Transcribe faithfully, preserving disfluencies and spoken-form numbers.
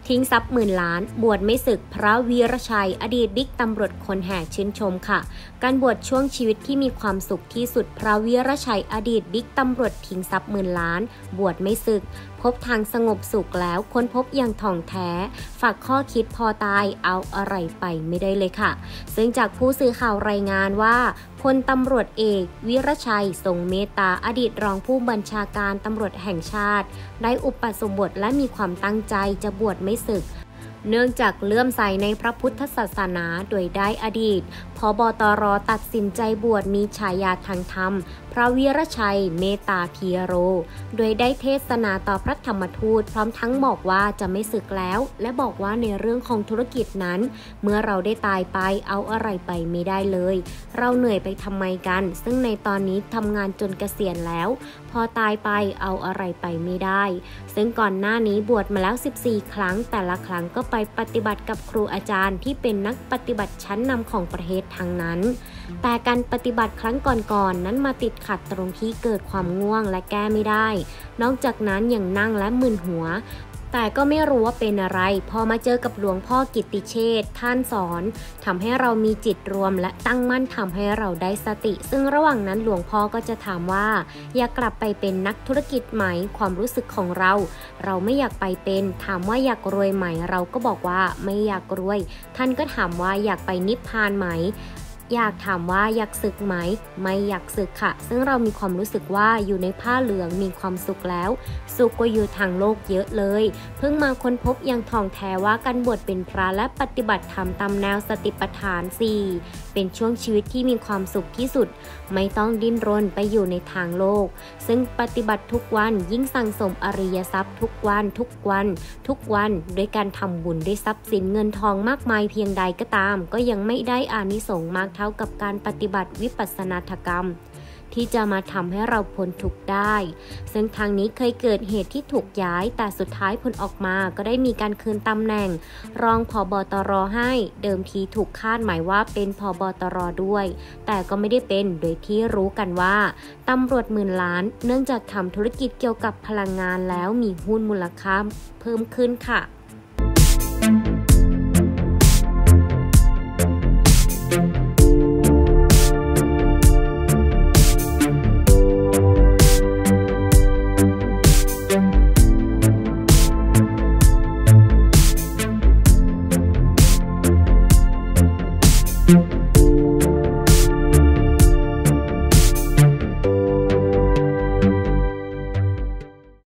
ทิ้งทรัพย์หมื่นล้านบวชไม่สึกพระวีรชัยอดีตบิ๊กตำรวจคนแห่ชื่นชมค่ะการบวชช่วงชีวิตที่มีความสุขที่สุดพระวีรชัยอดีตบิ๊กตำรวจทิ้งทรัพย์หมื่นล้านบวชไม่สึกพบทางสงบสุขแล้วค้นพบอย่างถ่องแท้ฝากข้อคิดพอตายเอาอะไรไปไม่ได้เลยค่ะซึ่งจากผู้สื่อข่าวรายงานว่าพลตำรวจเอกวีรชัยทรงเมตตาอดีตรองผู้บัญชาการตำรวจแห่งชาติได้อุปสมบทและมีความตั้งใจจะบวชไม่สึกเนื่องจากเลื่อมใสในพระพุทธศาสนาโดยได้อดีตผบตรตัดสินใจบวชมีฉายาทางธรรมพระวีรชัยเมตตาพีโรโดยได้เทศนาต่อพระธรรมทูตพร้อมทั้งบอกว่าจะไม่สึกแล้วและบอกว่าในเรื่องของธุรกิจนั้นเมื่อเราได้ตายไปเอาอะไรไปไม่ได้เลยเราเหนื่อยไปทำไมกันซึ่งในตอนนี้ทำงานจนเกษียณแล้วพอตายไปเอาอะไรไปไม่ได้ซึ่งก่อนหน้านี้บวชมาแล้วสิบสี่ครั้งแต่ละครั้งก็ไปปฏิบัติกับครูอาจารย์ที่เป็นนักปฏิบัติชั้นนำของประเทศทางนั้นแต่การปฏิบัติครั้งก่อนๆ นั้นมาติดขัดตรงที่เกิดความง่วงและแก้ไม่ได้นอกจากนั้นยังนั่งและมึนหัวแต่ก็ไม่รู้ว่าเป็นอะไรพอมาเจอกับหลวงพ่อกิตติเชษฐ์ท่านสอนทำให้เรามีจิตรวมและตั้งมั่นทำให้เราได้สติซึ่งระหว่างนั้นหลวงพ่อก็จะถามว่าอยากกลับไปเป็นนักธุรกิจไหมความรู้สึกของเราเราไม่อยากไปเป็นถามว่าอยากรวยไหมเราก็บอกว่าไม่อยากรวยท่านก็ถามว่าอยากไปนิพพานไหมอยากถามว่าอยากสึกไหมไม่อยากสึกค่ะซึ่งเรามีความรู้สึกว่าอยู่ในผ้าเหลืองมีความสุขแล้วสุขก็อยู่ทางโลกเยอะเลยเพิ่งมาค้นพบอย่างท่องแท้ว่าการบวชเป็นพระและปฏิบัติธรรมตามแนวสติปัฏฐานสี่เป็นช่วงชีวิตที่มีความสุขที่สุดไม่ต้องดิ้นรนไปอยู่ในทางโลกซึ่งปฏิบัติทุกวันยิ่งสั่งสมอริยทรัพย์ทุกวันทุกวันทุกวันด้วยการทำบุญด้วยทรัพย์สินเงินทองมากมายเพียงใดก็ตามก็ยังไม่ได้อานิสงส์มากเท่ากับการปฏิบัติวิปัสสนากรรมที่จะมาทำให้เราพ้นทุกข์ได้ซึ่งทางนี้เคยเกิดเหตุที่ถูกย้ายแต่สุดท้ายผลออกมาก็ได้มีการคืนตำแหน่งรองผบตรให้เดิมทีถูกคาดหมายว่าเป็นผบตรด้วยแต่ก็ไม่ได้เป็นโดยที่รู้กันว่าตำรวจหมื่นล้านเนื่องจากทำธุรกิจเกี่ยวกับพลังงานแล้วมีหุ้นมูลค่าเพิ่มขึ้นค่ะ